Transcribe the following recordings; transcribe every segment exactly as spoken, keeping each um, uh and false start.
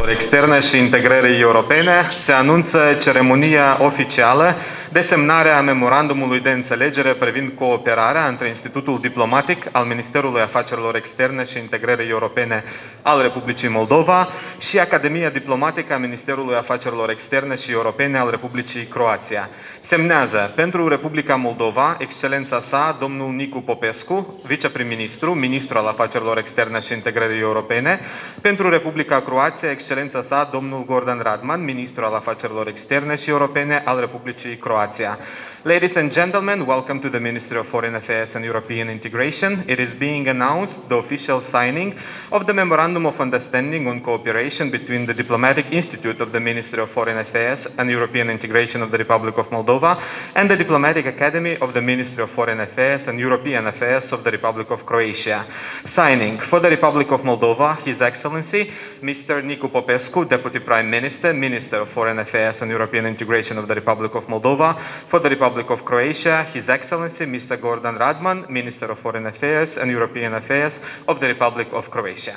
Externe și integrării europene se anunță ceremonia oficială de semnare a memorandumului de înțelegere privind cooperarea între Institutul Diplomatic al Ministerului Afacerilor Externe și Integrării Europene al Republicii Moldova și Academia Diplomatică a Ministerului Afacerilor Externe și Europene al Republicii Croația. Semnează pentru Republica Moldova excelența sa domnul Nicu Popescu, viceprim-ministru, ministru al Afacerilor Externe și Integrării Europene, pentru Republica Croația excelența sa domnul Gordan Radman, ministru al Afacerilor Externe și Europene al Republicii Croația. Ladies and gentlemen, welcome to the Ministry of Foreign Affairs and European Integration. It is being announced the official signing of the Memorandum of Understanding on Cooperation between the Diplomatic Institute of the Ministry of Foreign Affairs and European Integration of the Republic of Moldova and the Diplomatic Academy of the Ministry of Foreign Affairs and European Affairs of the Republic of Croatia. Signing for the Republic of Moldova, His Excellency, Mister Nicu Popescu, Deputy Prime Minister, Minister of Foreign Affairs and European Integration of the Republic of Moldova. For the Republic of Croatia, His Excellency, Mister Gordan Radman, Minister of Foreign Affairs and European Affairs of the Republic of Croatia.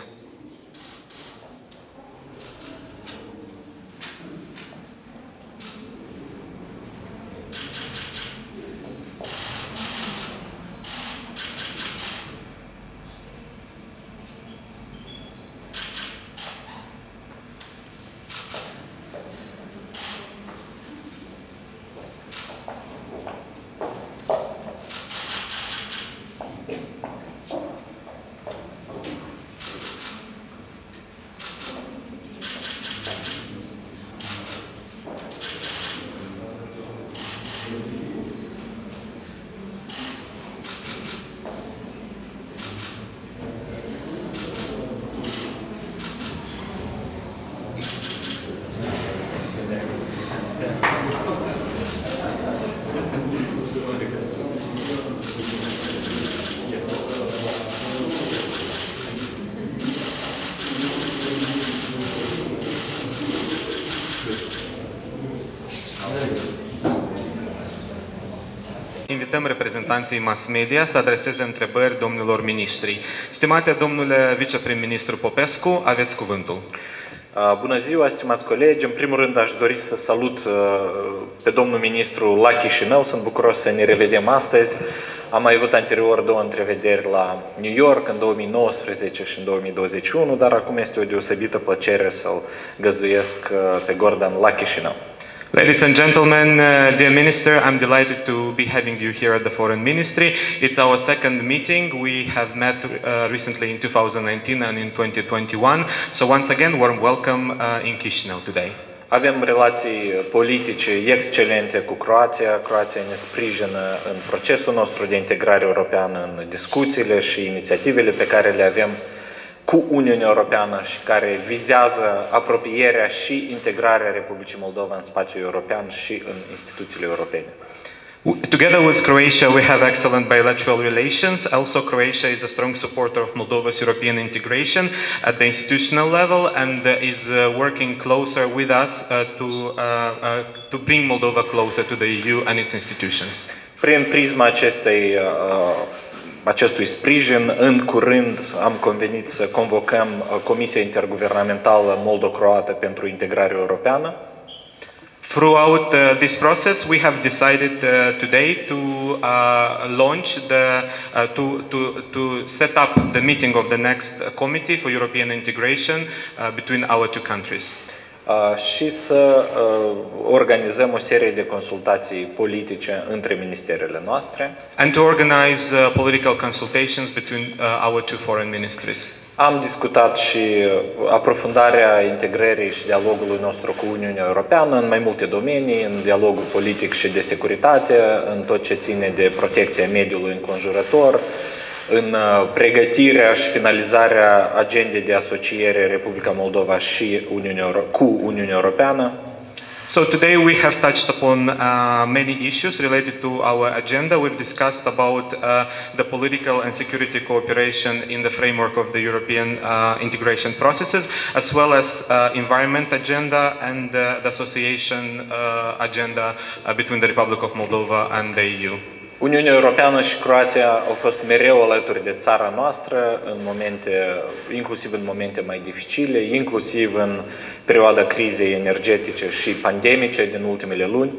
Invităm reprezentanții mass media să adreseze întrebări domnilor ministri. Stimate domnule viceprim-ministru Popescu, aveți cuvântul. Bună ziua, stimați colegi! În primul rând aș dori să salut pe domnul ministru la Chișinău. Sunt bucuros să ne revedem astăzi. Am mai avut anterior două întrevederi la New York în două mii nouăsprezece și în două mii douăzeci și unu, dar acum este o deosebită plăcere să-l găzduiesc pe Gordan la Chișinău. Ladies and gentlemen, uh, dear Minister, I'm delighted to be having you here at the Foreign Ministry. It's our second meeting. We have met uh, recently in two thousand nineteen and in twenty twenty-one. So once again, warm welcome uh, in Chișinău today. Avem relații politice excelente cu Croația. Croația ne sprijină în procesul nostru de integrare europeană, în discuțiile și inițiativele pe care le avem cu Uniunea Europeană și care vizează apropierea și integrarea Republicii Moldova în spațiul european și în instituțiile europene. Together with Croatia, we have excellent bilateral relations. Also, Croatia is a strong supporter of Moldova's European integration at the institutional level and uh, is uh, working closer with us uh, to, uh, uh, to bring Moldova closer to the E U and its institutions. Prin prisma acestei uh, acestui sprijin, în curând am convenit să convocăm Comisia Interguvernamentală Moldo-Croată pentru integrare europeană. Throughout uh, this process, we have decided uh, today to uh, launch the uh, to to to set up the meeting of the next committee for European integration uh, between our two countries. Uh, și să uh, organizăm o serie de consultații politice între ministerele noastre. And to organize uh, political consultations between uh, our two foreign ministries. Am discutat și aprofundarea integrării și dialogului nostru cu Uniunea Europeană în mai multe domenii, în dialogul politic și de securitate, în tot ce ține de protecția mediului înconjurător, în pregătirea și finalizarea agendei de asociere Republica Moldova și Uniunea Euro- cu Uniunea Europeană. So today we have touched upon uh, many issues related to our agenda. We've discussed about uh, the political and security cooperation in the framework of the European uh, integration processes, as well as uh, environment agenda and uh, the association uh, agenda uh, between the Republic of Moldova and the E U. Uniunea Europeană și Croația au fost mereu alături de țara noastră, în momente, inclusiv în momente mai dificile, inclusiv în perioada crizei energetice și pandemice din ultimele luni.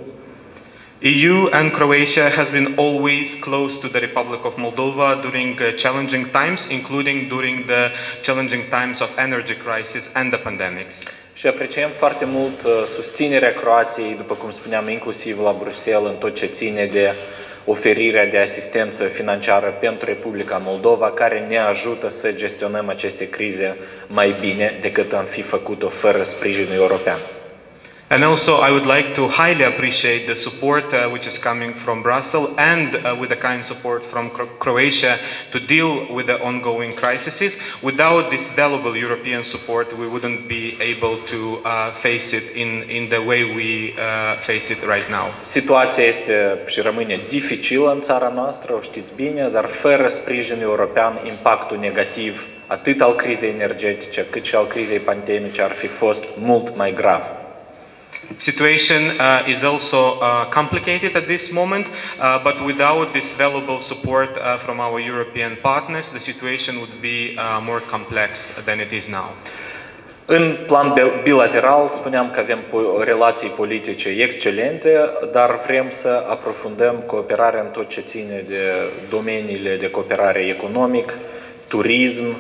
E U and Croatia has been always close to the Republic of Moldova during uh, challenging times, including during the challenging times of energy crisis and the pandemics. Și apreciem foarte mult uh, susținerea Croației, după cum spuneam, inclusiv la Bruxelles, în tot ce ține de oferirea de asistență financiară pentru Republica Moldova, care ne ajută să gestionăm aceste crize mai bine decât am fi făcut-o fără sprijinul european. And also, I would like to highly appreciate the support uh, which is coming from Brussels and uh, with the kind support from Cro Croatia to deal with the ongoing crises. Without this valuable European support, we wouldn't be able to uh, face it in, in the way we uh, face it right now. Situația este și rămâne dificilă în țara noastră, o știți bine, dar fără sprijinul european, impactul negativ atât al crizei energetice cât și al crizei pandemice ar fi fost mult mai grav. Situation uh, is also uh, complicated at this moment, uh, but without this valuable support uh, from our European partners, the situation would be uh, more complex than it is now. În plan bilateral, spuneam că avem relații politice excelente, dar vrem să aprofundăm cooperarea în tot ce ține de domeniile de cooperare economic, turism.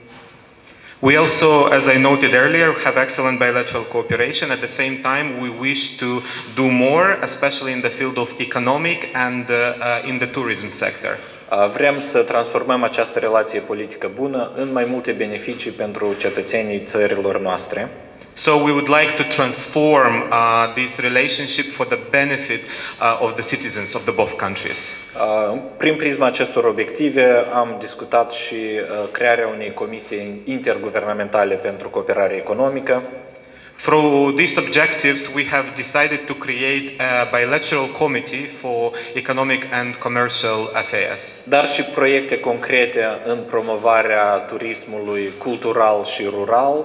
We also, as I noted earlier, have excellent bilateral cooperation. At the same time, we wish to do more, especially in the field of economic and uh, uh, in the tourism sector. Vrem să transformăm această relație politică bună în mai multe beneficii pentru cetățenii țărilor noastre. So we would like to transform uh, this relationship for the benefit uh, of the citizens of the both countries. Uh, prin prisma acestor obiective am discutat și uh, crearea unei comisii interguvernamentale pentru cooperare economică. Through these objectives, we have decided to create a bilateral committee for economic and commercial affairs. Dar și proiecte concrete în promovarea turismului cultural și rural.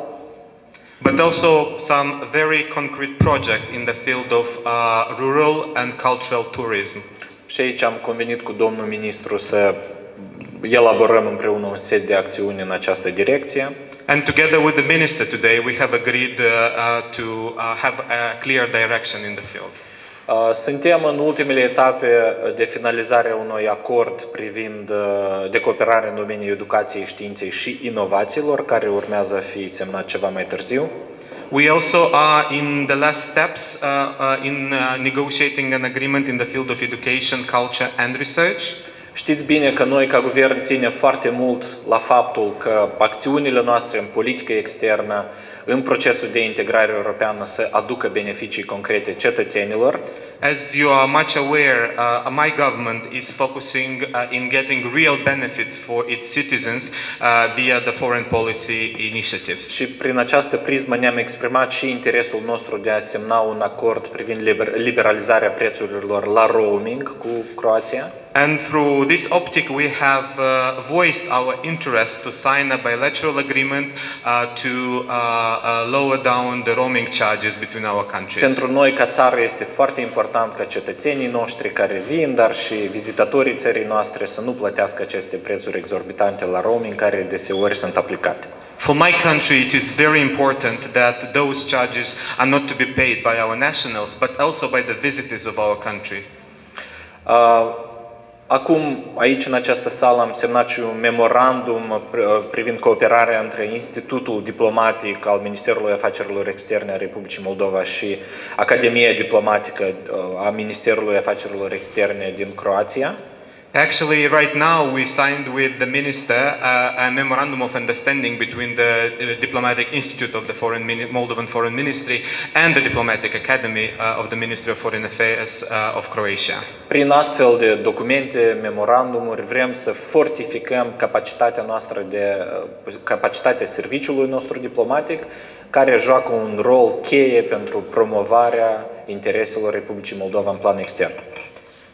But also some very concrete project in the field of uh, rural and cultural tourism. Și aici am convenit cu domnul ministru să elaborăm împreună un set de acțiuni în această direcție. And together with the minister today, we have agreed uh, uh, to uh, have a clear direction in the field. Uh, suntem în ultimele etape de finalizare a unui acord privind uh, de cooperare în domeniul educației, științei și inovațiilor, care urmează a fi semnat ceva mai târziu. We also are in the last steps uh, uh, in uh, negotiating an agreement in the field of education, culture and research. Știți bine că noi, ca guvern, ținem foarte mult la faptul că acțiunile noastre în politică externă, în procesul de integrare europeană, să aducă beneficii concrete cetățenilor. As you are much aware, uh, my government is focusing uh, in getting real benefits for its citizens uh, via the foreign policy initiatives. Și prin această prismă ne-am exprimat și interesul nostru de a semna un acord privind liber liberalizarea prețurilor la roaming cu Croația. And through this optic, we have uh, voiced our interest to sign a bilateral agreement uh, to uh, uh, lower down the roaming charges between our countries. Pentru noi, ca țară, este foarte important ca cetățenii noștri care vin, dar și vizitatorii țării noastre să nu plătească aceste prețuri exorbitante la roaming, care deseori sunt aplicate. For my country, it is very important that those charges are not to be paid by our nationals, but also by the visitors of our country. Uh, Acum, aici, în această sală, am semnat și un memorandum privind cooperarea între Institutul Diplomatic al Ministerului Afacerilor Externe a Republicii Moldova și Academia Diplomatică a Ministerului Afacerilor Externe din Croația. Actually, right now we signed with the minister uh, a memorandum of understanding between the uh, Diplomatic Institute of the Foreign Mini Moldovan Foreign Ministry and the Diplomatic Academy uh, of the Ministry of Foreign Affairs uh, of Croatia. Prin astfel de documente, memorandumuri, vrem să fortificăm capacitatea noastră de capacitatea serviciului nostru diplomatic, care joacă un rol cheie pentru promovarea intereselor Republicii Moldova în plan extern.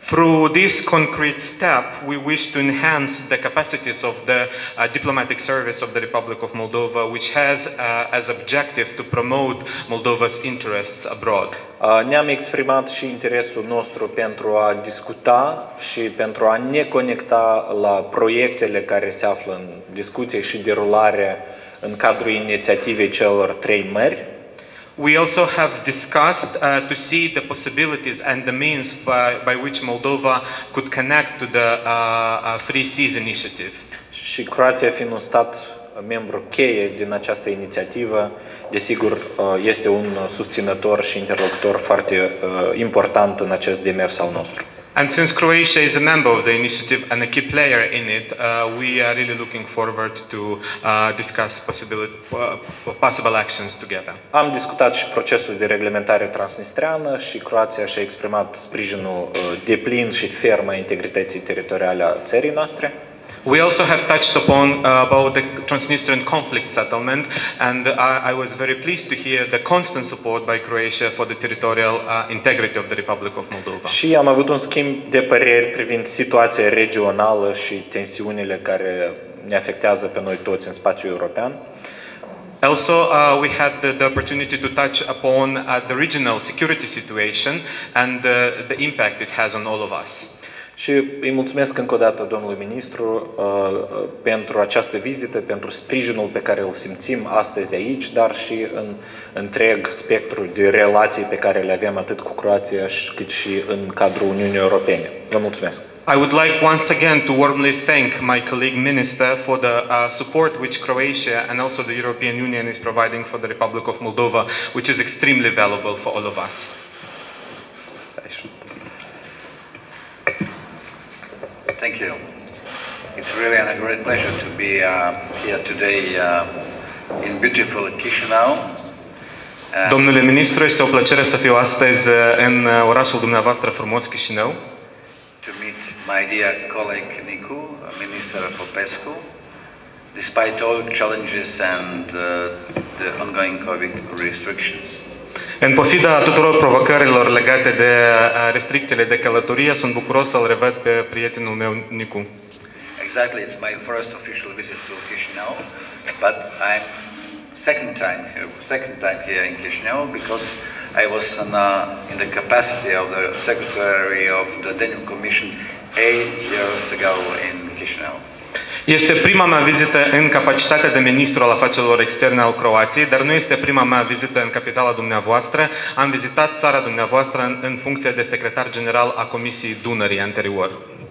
Through this concrete step, we wish to enhance the capacities of the uh, diplomatic service of the Republic of Moldova, which has uh, as objective to promote Moldova's interests abroad. Uh, Ne-am exprimat și interesul nostru pentru a discuta și pentru a ne conecta la proiectele care se află în discuție și derulare în cadrul inițiativei celor trei mări. We also have discussed uh, to see the possibilities and the means by, by which Moldova could connect to the uh, uh, Free Seas Initiative. Și Croația, fiind un stat membru cheie din această inițiativă, desigur este un susținător și interlocutor foarte important în acest demers al nostru. And since Croatia is a member of the initiative and a key player in it, uh, we are really looking forward to uh, discuss possibility, uh, possible actions together. Am discutat și procesul de reglementare transnistreană și Croația și-a exprimat sprijinul uh, deplin și ferm a integrității teritoriale a țării noastre. We also have touched upon uh, about the Transnistrian conflict settlement, and I, I was very pleased to hear the constant support by Croatia for the territorial uh, integrity of the Republic of Moldova. Și am avut un schimb de păreri privind situația regională și tensiunile care ne afectează pe noi toți în spațiul european. Also, uh, we had the, the opportunity to touch upon uh, the regional security situation and uh, the impact it has on all of us. Și îi mulțumesc încă o dată domnului ministru uh, pentru această vizită, pentru sprijinul pe care îl simțim astăzi aici, dar și în întreg spectrul de relații pe care le avem atât cu Croația cât și în cadrul Uniunii Europene. Vă mulțumesc! I would like once again to warmly thank my colleague minister for the uh, support which Croatia and also the European Union is providing for the Republic of Moldova, which is extremely valuable for all of us. Thank you. It's really a great pleasure to be uh, here today uh, in beautiful Chișinău. Domnule ministru, este o plăcere să fiu astăzi în orașul dumneavoastră frumos, Chișinău. To meet my dear colleague Nicu, Minister Popescu, despite all challenges and uh, the ongoing COVID restrictions. În pofida tuturor provocărilor legate de restricțiile de călătorie, sunt bucuros să-l revăd pe prietenul meu, Nicu. Exactly, it's my first official visit to Chișinău, but I'm second time here, second time here in Chișinău because I was in, uh, in the capacity of the Secretary of the Danube Commission eight years ago in Chișinău. Este prima mea vizită în capacitate de ministru al afacerilor externe al Croației, dar nu este prima mea vizită în capitala dumneavoastră. Am vizitat țara dumneavoastră în, în funcție de secretar general a Comisiei Dunării anterior.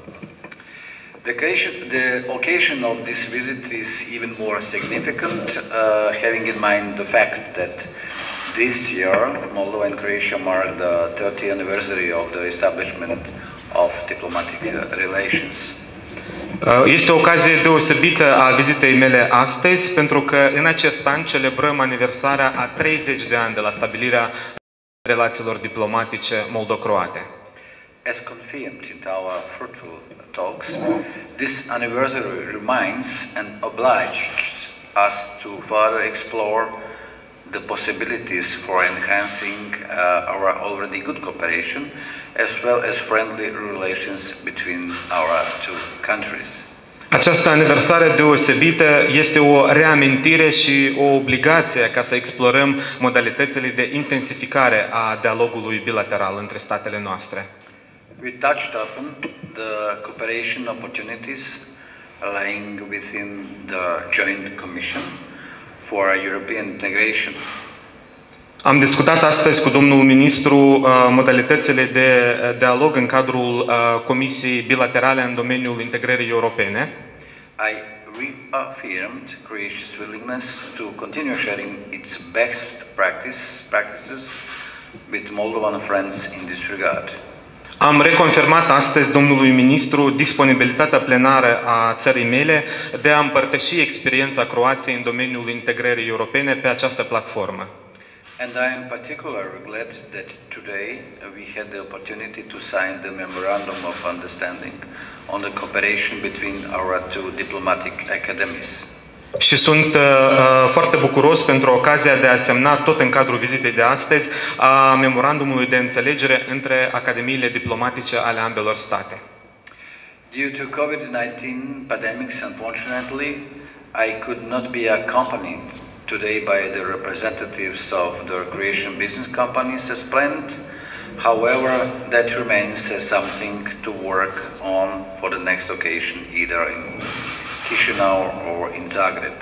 The occasion, the occasion of this visit is even more significant, uh, having in mind the fact that this year Moldova and Croatia mark the thirtieth anniversary of the establishment of diplomatic relations. Este o ocazie deosebită a vizitei mele astăzi, pentru că în acest an celebrăm aniversarea a treizeci de ani de la stabilirea relațiilor diplomatice moldo-croate. As confirmed in our fruitful talks, this anniversary reminds and obliges us to further explore the possibilities for enhancing uh, our already good cooperation, as well as friendly relations between our two countries. Această aniversare deosebită este o reamintire și o obligație ca să explorăm modalitățile de intensificare a dialogului bilateral între statele noastre. We touched upon the cooperation opportunities lying within the Joint Commission for European Integration. Am discutat astăzi cu domnul ministru uh, modalitățile de dialog în cadrul uh, Comisiei Bilaterale în domeniul integrării europene. I reaffirmed Croatia's willingness to continue sharing its best practice, practices with Moldovan friends in this regard. Am reconfirmat astăzi domnului ministru disponibilitatea plenară a țării mele de a împărtăși experiența Croației în domeniul integrării europene pe această platformă. And I am particularly glad that today we had the opportunity to sign the Memorandum of Understanding on the cooperation between our two diplomatic academies. Și sunt uh, foarte bucuros pentru ocazia de a semna, tot în cadrul vizitei de astăzi, a memorandumului de înțelegere între academiile diplomatice ale ambelor state. Due to COVID nineteen pandemics, unfortunately, I could not be accompanied today by the representatives of the Croatian business companies as planned. However, that remains as something to work on for the next occasion, either in Chișinău or in Zagreb.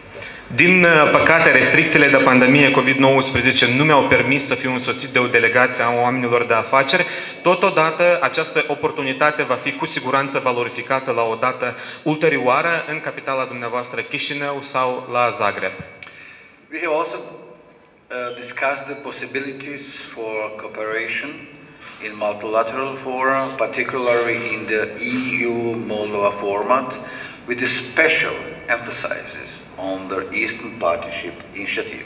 Din păcate, restricțiile de pandemie COVID nouăsprezece nu mi-au permis să fiu însoțit de o delegație a oamenilor de afaceri. Totodată, această oportunitate va fi cu siguranță valorificată la o dată ulterioară în capitala dumneavoastră Chișinău sau la Zagreb. We have also uh, discussed the possibilities for cooperation in multilateral fora, particularly in the E U-Moldova format, with a special emphasis on the Eastern Partnership Initiative.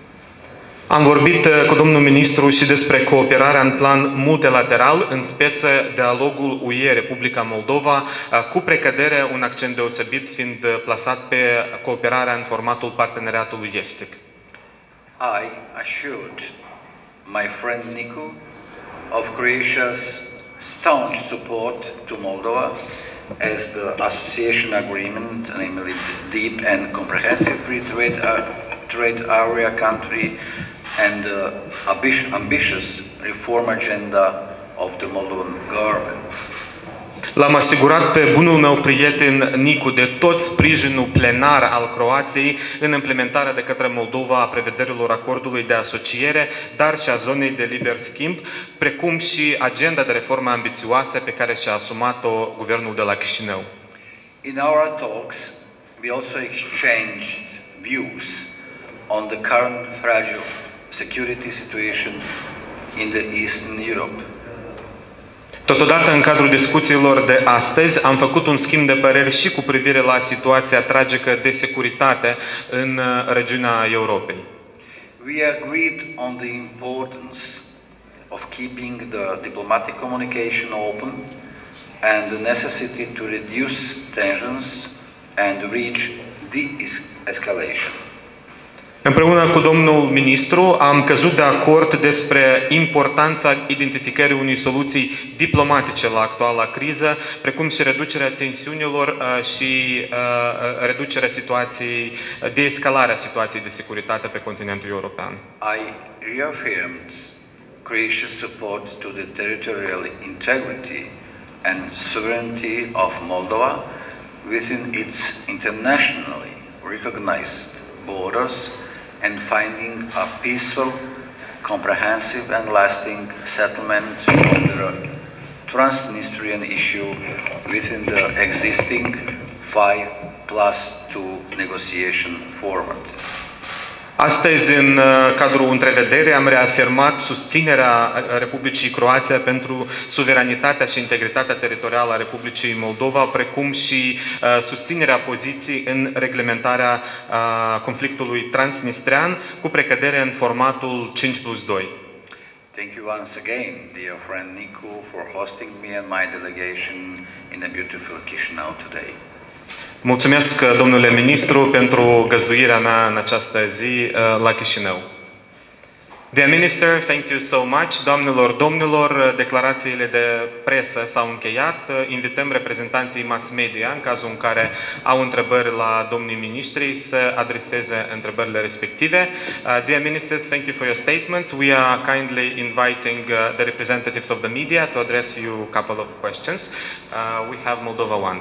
Am vorbit cu domnul ministru și despre cooperarea în plan multilateral, în speță dialogul U E Republica Moldova, cu precădere un accent deosebit fiind plasat pe cooperarea în formatul parteneriatului estic. I assured my friend Nicu of Croatia's staunch support to Moldova as the association agreement, namely deep and comprehensive free trade, uh, trade area country, and the uh, ambitious reform agenda of the Moldovan government. L-am asigurat pe bunul meu prieten Nicu de tot sprijinul plenar al Croației în implementarea de către Moldova a prevederilor acordului de asociere, dar și a zonei de liber schimb, precum și agenda de reformă ambițioasă pe care și-a asumat-o guvernul de la Chișinău. In our talks, we also exchanged views on the current fragile security situation in the Eastern Europe. Totodată, în cadrul discuțiilor de astăzi, am făcut un schimb de păreri și cu privire la situația tragică de securitate în regiunea Europei. We agreed on the importance of keeping the diplomatic communication open and the necessity to reduce tensions and reach de-escalation. Împreună cu domnul ministru am căzut de acord despre importanța identificării unei soluții diplomatice la actuala criză, precum și reducerea tensiunilor și reducerea situației, deescalarea situației de securitate pe continentul european. I reaffirmed Croatia's support to the territorial integrity and sovereignty of Moldova within its internationally recognized borders and finding a peaceful, comprehensive and lasting settlement of the Transnistrian issue within the existing five plus two negotiation format. Astăzi, în cadrul întrevederii, am reafirmat susținerea Republicii Croația pentru suveranitatea și integritatea teritorială a Republicii Moldova, precum și uh, susținerea poziției în reglementarea uh, conflictului transnistrian, cu precădere în formatul cinci plus doi. Thank you once again, dear friend Nicu, for hosting me and my delegation in a beautiful Chișinău today. Mulțumesc, domnule ministru, pentru găzduirea mea în această zi la Chișinău. Dear Minister, thank you so much. Doamnelor, domnilor, declarațiile de presă s-au încheiat. Invităm reprezentanții mass media, în cazul în care au întrebări la domnii ministri, să adreseze întrebările respective. Uh, dear Ministers, thank you for your statements. We are kindly inviting uh, the representatives of the media to address you a couple of questions. Uh, we have Moldova one.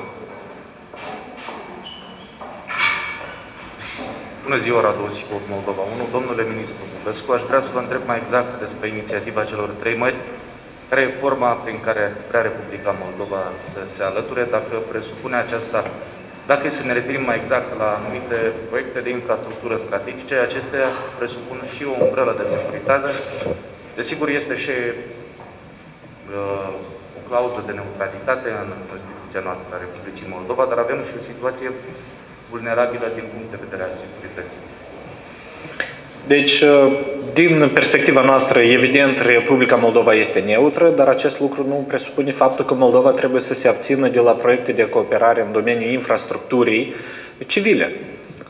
Bună ziua, Radu Osipov, Moldova unu. Domnule ministru Vulescu, aș vrea să vă întreb mai exact despre inițiativa celor trei mări, care e forma prin care vrea Republica Moldova să se alăture, dacă presupune aceasta, dacă să ne referim mai exact la anumite proiecte de infrastructură strategice, acestea presupun și o umbrelă de securitate. Desigur, este și uh, o clauză de neutralitate în Constituția noastră a Republicii Moldova, dar avem și o situație vulnerabilă din punct de vedere al securității. Deci, din perspectiva noastră, evident, Republica Moldova este neutră, dar acest lucru nu presupune faptul că Moldova trebuie să se abțină de la proiecte de cooperare în domeniul infrastructurii civile.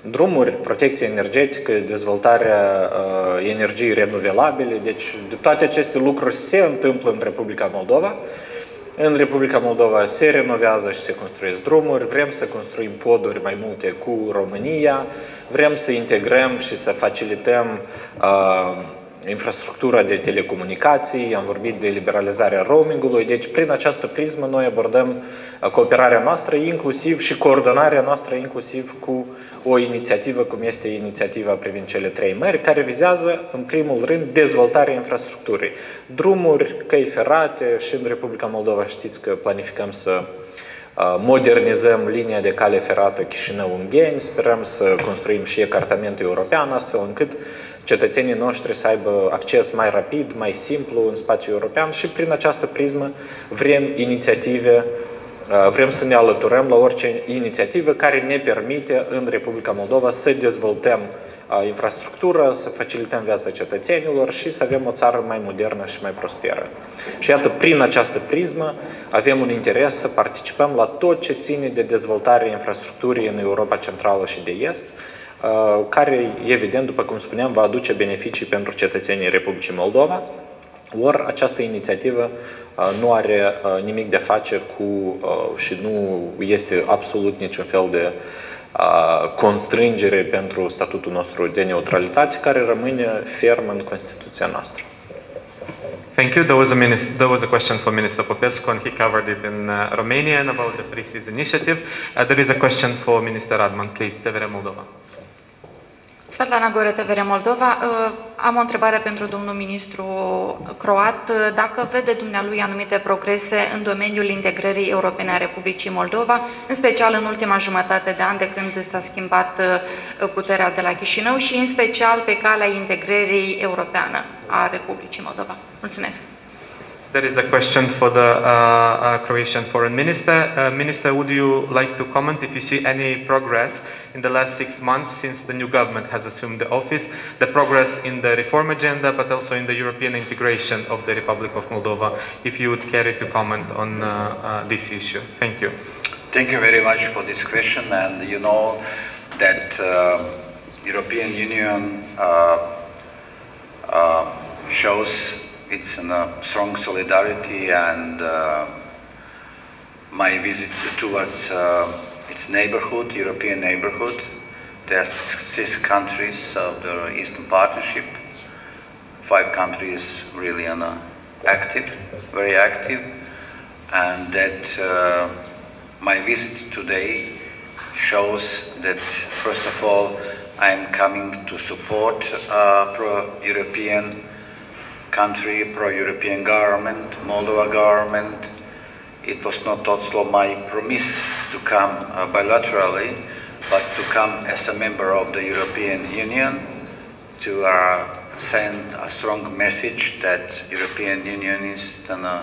drumuri, protecție energetică, dezvoltarea uh, energiei renovabile. Deci toate aceste lucruri se întâmplă în Republica Moldova. În Republica Moldova se renovează și se construiesc drumuri, vrem să construim poduri mai multe cu România, vrem să integrăm și să facilităm uh, infrastructura de telecomunicații, am vorbit de liberalizarea roamingului, deci prin această prismă noi abordăm cooperarea noastră, inclusiv și coordonarea noastră, inclusiv cu o inițiativă, cum este inițiativa privind cele trei mări, care vizează, în primul rând, dezvoltarea infrastructurii. Drumuri, căi ferate și în Republica Moldova știți că planificăm să modernizăm linia de cale ferată Chișinău-Ungheni, sperăm să construim și ecartamentul european, astfel încât cetățenii noștri să aibă acces mai rapid, mai simplu în spațiul european și prin această prismă vrem inițiative, vrem să ne alăturăm la orice inițiativă care ne permite în Republica Moldova să dezvoltăm infrastructură, să facilităm viața cetățenilor și să avem o țară mai modernă și mai prosperă. Și iată, prin această prismă avem un interes să participăm la tot ce ține de dezvoltarea infrastructurii în Europa Centrală și de Est, care, evident, după cum spuneam, va aduce beneficii pentru cetățenii Republicii Moldova. Ori această inițiativă nu are nimic de a face cu și nu este absolut niciun fel de constrângere pentru statutul nostru de neutralitate, care rămâne ferm în Constituția noastră. Thank you. There was a, there was a question for Minister Popescu, and he covered it in uh, Romanian about the Precis initiative. Uh, there is a question for Minister Radman. Please, T V R Moldova. Svetlana Gore, T V R Moldova. Am o întrebare pentru domnul ministru croat. Dacă vede dumnealui anumite progrese în domeniul integrării europene a Republicii Moldova, în special în ultima jumătate de an de când s-a schimbat puterea de la Chișinău și în special pe calea integrării europeană a Republicii Moldova. Mulțumesc! There is a question for the uh, uh, Croatian Foreign Minister. Uh, Minister, would you like to comment if you see any progress in the last six months since the new government has assumed the office, the progress in the reform agenda, but also in the European integration of the Republic of Moldova, if you would care to comment on uh, uh, this issue? Thank you. Thank you very much for this question, and you know that uh, European Union uh, uh, shows it's in a strong solidarity, and uh, my visit towards uh, its neighborhood, European neighborhood, there are six countries of the Eastern Partnership, five countries really on a active, very active, and that uh, my visit today shows that first of all I'm coming to support uh, pro-European country, pro-European government, Moldova government. It was not also my promise to come uh, bilaterally, but to come as a member of the European Union, to uh, send a strong message that European Union is gonna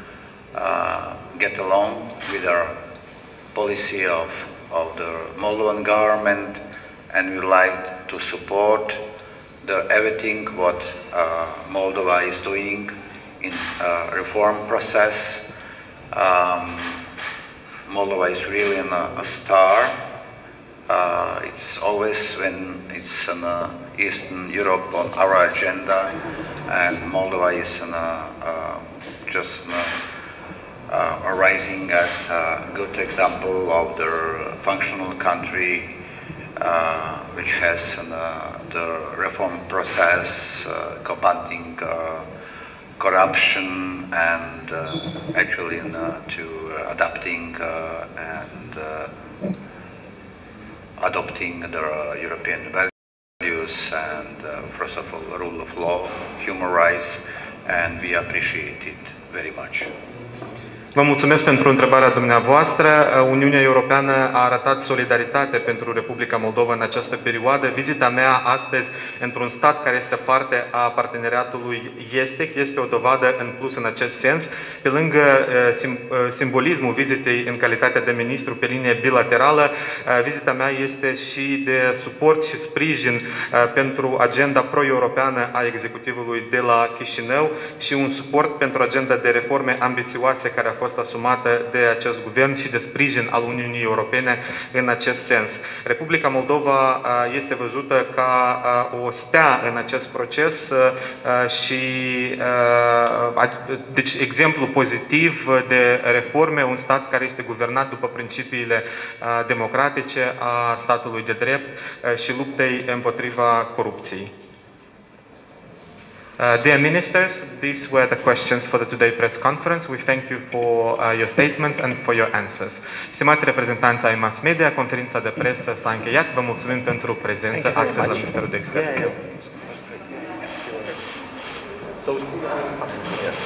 uh, get along with our policy of, of the Moldovan government, and we like to support The, everything what uh, Moldova is doing in uh, reform process. Um, Moldova is really in a, a star. Uh, it's always when it's in uh, Eastern Europe on our agenda, and Moldova is in a, uh, just in a, uh, rising as a good example of the functional country uh, which has uh, the reform process, uh, combating uh, corruption, and uh, actually uh, to uh, adapting uh, and uh, adopting the uh, European values, and uh, first of all, rule of law, human rights, and we appreciate it very much. Vă mulțumesc pentru întrebarea dumneavoastră. Uniunea Europeană a arătat solidaritate pentru Republica Moldova în această perioadă. Vizita mea astăzi într-un stat care este parte a parteneriatului estic este o dovadă în plus în acest sens. Pe lângă sim simbolismul vizitei în calitate de ministru pe linie bilaterală, vizita mea este și de suport și sprijin pentru agenda pro-europeană a executivului de la Chișinău și un suport pentru agenda de reforme ambițioase care a fost fost asumată de acest guvern și de sprijin al Uniunii Europene în acest sens. Republica Moldova este văzută ca o stea în acest proces și deci exemplu pozitiv de reforme, un stat care este guvernat după principiile democratice a statului de drept și luptei împotriva corupției. Uh, dear ministers, these were the questions for the Today press conference. We thank you for uh, your statements and for your answers. Stimați reprezentanți ai mass media, conferința de presă s-a încheiat. Vă mulțumim pentru prezență astăzi la Ministerul de Externe. Yeah, yeah. So,